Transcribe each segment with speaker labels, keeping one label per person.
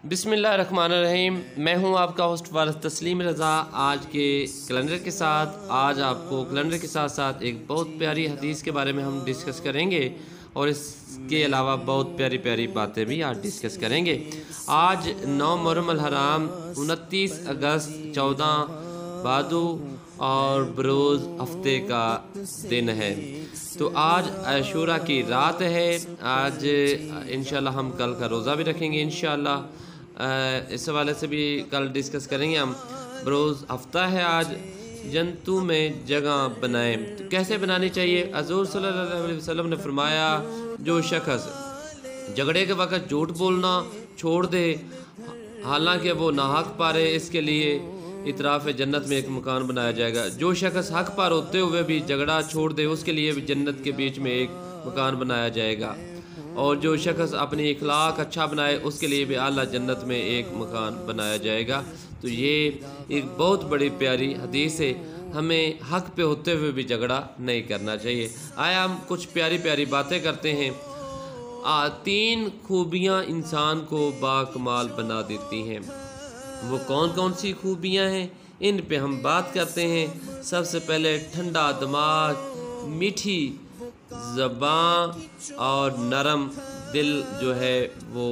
Speaker 1: बिस्मिल्लाहिर्रहमानिर्रहीम। मैं हूं आपका होस्ट वारिस तस्लीम रज़ा। आज के कैलेंडर के साथ आज आपको कैलेंडर के साथ साथ एक बहुत प्यारी हदीस के बारे में हम डिस्कस करेंगे और इसके अलावा बहुत प्यारी प्यारी बातें भी आज डिस्कस करेंगे। आज 9 मुहर्रम अल हराम 29 अगस्त 14 भादो और बरोज़ हफ्ते का दिन है। तो आज आशूरा की रात है। आज इंशाल्लाह हम कल का रोज़ा भी रखेंगे इंशाल्लाह। इस हवाले से भी कल डिस्कस करेंगे हम। बरोज़ हफ्ता है आज। जंतु में जगह बनाएं तो कैसे बनानी चाहिए? हज़ूर सल्लल्लाहु अलैहि वसल्लम ने फरमाया, जो शख्स झगड़े के वक़्त झूठ बोलना छोड़ दे हालांकि वो नाहक पा रहे, इसके लिए इतराफ़ जन्नत में एक मकान बनाया जाएगा। जो शख्स हक पार होते हुए भी झगड़ा छोड़ दे उसके लिए भी जन्नत के बीच में एक मकान बनाया जाएगा। और जो शख्स अपनी इखलाक अच्छा बनाए उसके लिए भी आला जन्नत में एक मकान बनाया जाएगा। तो ये एक बहुत बड़ी प्यारी हदीस है। हमें हक पे होते हुए भी झगड़ा नहीं करना चाहिए। आया हम कुछ प्यारी प्यारी बातें करते हैं। 3 खूबियाँ इंसान को बाकमाल बना देती हैं। वो कौन कौन सी खूबियाँ हैं, इन पे हम बात करते हैं। सबसे पहले ठंडा दिमाग, मीठी ज़बान और नरम दिल जो है वो।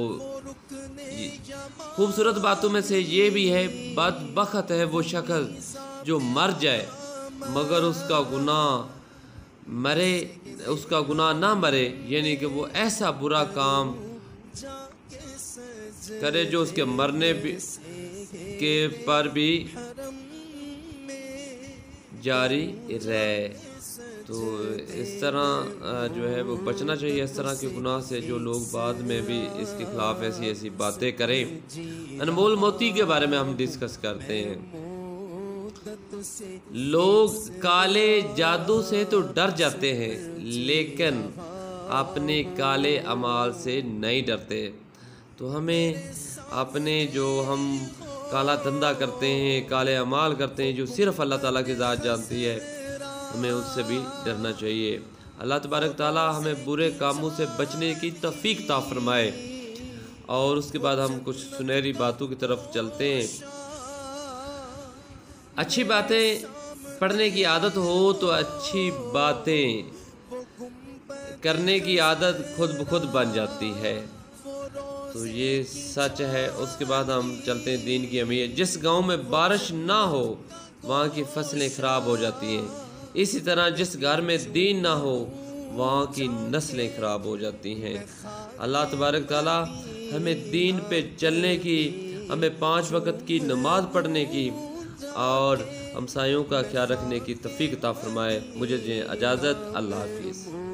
Speaker 1: खूबसूरत बातों में से ये भी है, बदबख्त है वो शख्स जो मर जाए मगर उसका गुनाह ना मरे, यानी कि वो ऐसा बुरा काम करे जो उसके मरने के पर भी जारी रहे। तो इस तरह जो है वो बचना चाहिए इस तरह के गुनाह से, जो लोग बाद में भी इसके खिलाफ ऐसी ऐसी बातें करें। अनमोल मोती के बारे में हम डिस्कस करते हैं। लोग काले जादू से तो डर जाते हैं लेकिन अपने काले अमाल से नहीं डरते। तो हमें अपने जो हम काला धंधा करते हैं, काले अमाल करते हैं, जो सिर्फ़ अल्लाह ताला की ज़ात जानती है, हमें उससे भी डरना चाहिए। अल्लाह तबारक ताला हमें बुरे कामों से बचने की तौफीक अता फरमाए। और उसके बाद हम कुछ सुनहरी बातों की तरफ चलते हैं। अच्छी बातें पढ़ने की आदत हो तो अच्छी बातें करने की आदत खुद ब खुद बन जाती है। तो ये सच है। उसके बाद हम चलते हैं दीन की अहमियत। जिस गांव में बारिश ना हो वहाँ की फसलें ख़राब हो जाती हैं। इसी तरह जिस घर में दीन ना हो वहाँ की नस्लें ख़राब हो जाती हैं। अल्लाह तबारक ताला हमें दीन पे चलने की, हमें 5 वक़्त की नमाज़ पढ़ने की और हमसायों का ख्याल रखने की तौफीक अता फरमाए। मुझे इजाज़त। अल्लाह हाफ़िज़।